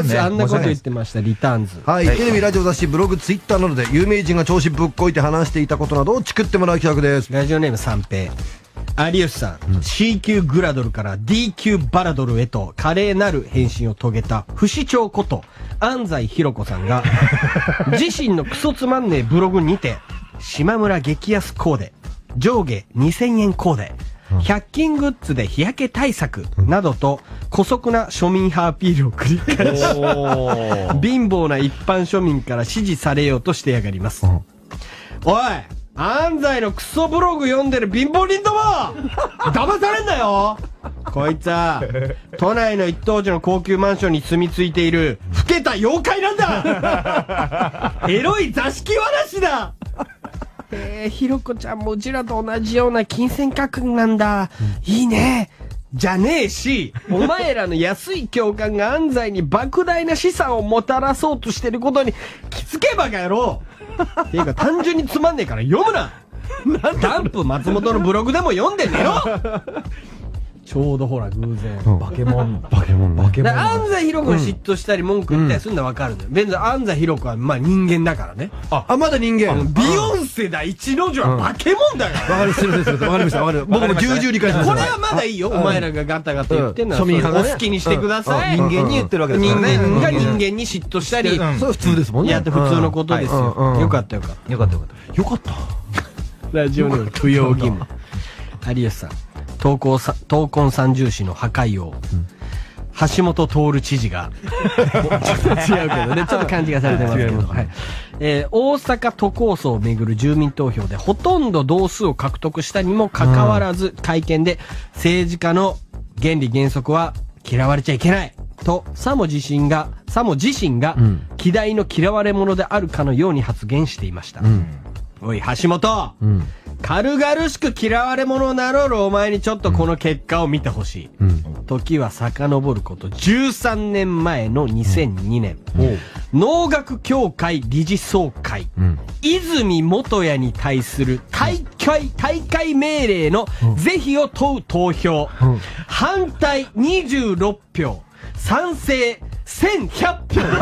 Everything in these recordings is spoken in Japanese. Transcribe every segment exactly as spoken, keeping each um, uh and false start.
んね。 あんなこと言ってました、リターンズ。 はい、テレビ、ラジオ、雑誌、ブログ、ツイッターなどで有名人が調子ぶっこいて話していたことなどをチクってもらう企画です。 ラジオネーム三平。有吉さん、うん、シー 級グラドルから ディー 級バラドルへと華麗なる変身を遂げた不死鳥こと安西ひろ子さんが自身のクソつまんねえブログにて島村激安コーデ、上下にせんえんコーデ、ひゃく均グッズで日焼け対策などと姑息な庶民派アピールを繰り返し貧乏な一般庶民から支持されようとしてやがります。うん、おい、安西のクソブログ読んでる貧乏人ども騙されんなよ。こいつは都内の一等地の高級マンションに住み着いている老けた妖怪なんだエロい座敷わらしだ。えー、ひろこちゃんもうちらと同じような金銭覚悟なんだ、うん、いいねじゃねえし、お前らの安い共感が安西に莫大な資産をもたらそうとしてることに気づけばか野郎っていうか単純につまんねえから読むなダンプ松本のブログでも読んでねよちょうどほら偶然、 うん、バケモンバケモンバケモン安西ひろ子が嫉妬したり文句言ったりするのは分かるんだよ。別に安西ひろ子はまあ人間だからね。 あ、あまだ人間。 ビヨンセだ一の女はバケモンだから。 わかる、するするする。わかりました、わかる。僕も重々理解しました。 これはまだいいよ。お前らがガタガタ言ってんのは庶民派がお好きにしてください。 人間に言ってるわけですからね。 人間が人間に嫉妬したり、 それ普通ですもんね。 やって普通のことですよ。よかったよかった。 よかったよかった。 よかった。 ラジオネーム不要義務。有吉さん。闘魂さ闘魂三重士の破壊王、うん、橋本徹知事がちょっと違うけどね、ちょっと勘違いされてますけど、はい、えー、大阪都構想をめぐる住民投票でほとんど同数を獲得したにもかかわらず、うん、会見で政治家の原理原則は嫌われちゃいけないとさも自身がさも自身が希代の嫌われ者であるかのように発言していました。うん、おい橋本、うん、軽々しく嫌われ者なろうるお前にちょっとこの結果を見てほしい、うん、時は遡ることじゅうさんねんまえのにせんにねん、うん、農学協会理事総会、うん、泉元也に対する大会大会命令の是非を問う投票、うん、反対にじゅうろくひょう、賛成せんひゃくひょう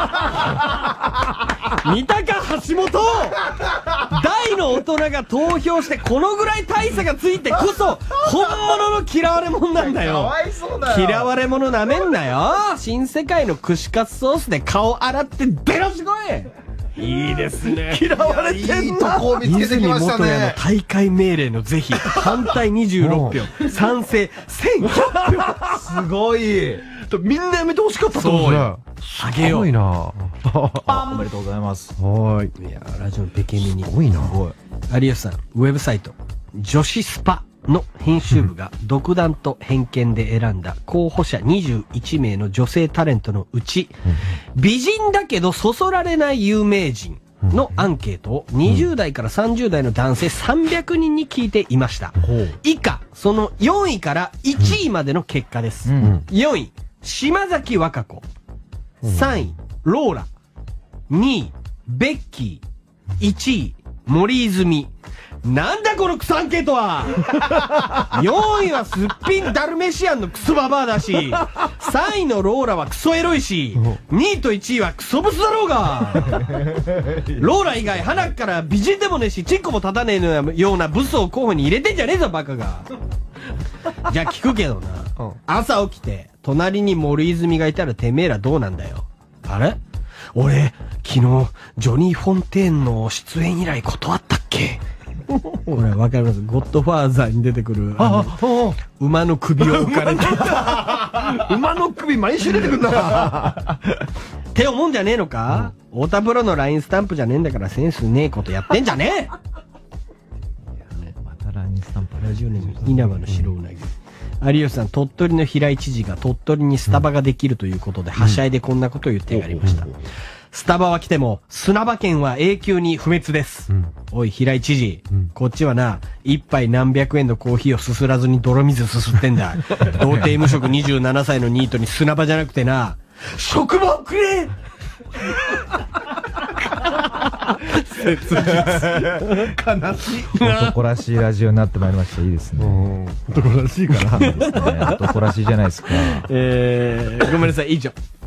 見たか橋本、大の大人が投票してこのぐらい大差がついてこそ本物の嫌われ者なんだよ。かわいそうだよ。嫌われ者なめんなよ。新世界の串カツソースで顔洗って出ろしこい。いいですね。 嫌われてんな。いいとこを見つけてきましたね。泉元也の大会命令の是非反対にじゅうろくひょう、賛成せんひゃくひょう。 すごい。 みんなやめてほしかったと思うね。 すげえよ。 すごいな。 おめでとうございます。 はい。 いやラジオのペケミに。 すごいな。 有吉さん、ウェブサイト女子スパの編集部が独断と偏見で選んだ候補者にじゅういちめいの女性タレントのうち、美人だけどそそられない有名人のアンケートをにじゅうだいからさんじゅうだいの男性さんびゃくにんに聞いていました。以下そのよんいからいちいまでの結果です。よんい島崎和歌子、さんいローラ、にいベッキー、いちい森泉。なんだこのクソアンケートはよんいはすっぴんダルメシアンのクソババアだし、さんいのローラはクソエロいし、にいといちいはクソブスだろうがローラ以外鼻から美人でもねえしチンコも立たねえのようなブスを候補に入れてんじゃねえぞバカがじゃあ聞くけどな、うん、朝起きて隣に森泉がいたらてめえらどうなんだよ。あれ俺昨日ジョニー・フォンテーンの出演以来断ったっけこれわかります。ゴッドファーザーに出てくるああ馬の首を置かれてた馬の首毎週出てくるんだって思うんじゃねえのか、うん、太田プロの ライン スタンプじゃねえんだからセンスねえことやってんじゃねえまた ライン スタンプ。 ラジオネーム稲葉の白うなぎ。有吉さん、鳥取の平井知事が鳥取にスタバができるということで、はしゃいでこんなことを言ってやりました。スタバは来ても砂場県は永久に不滅です、うん、おい平井知事、うん、こっちはな一杯何百円のコーヒーをすすらずに泥水すすってんだ童貞無職にじゅうななさいのニートに砂場じゃなくてな職場をくれ切実悲しい男らしいラジオになってまいりました。いいですね。 男らしいかな、 ね、男らしいじゃないですか。 えー、ごめんなさい以上。